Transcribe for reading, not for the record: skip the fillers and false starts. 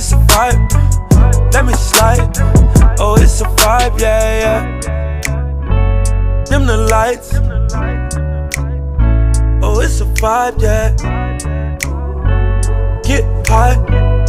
it's a vibe. Let me slide. Oh, it's a vibe, yeah, yeah. Dim the lights. Oh, it's a vibe, yeah. Get high.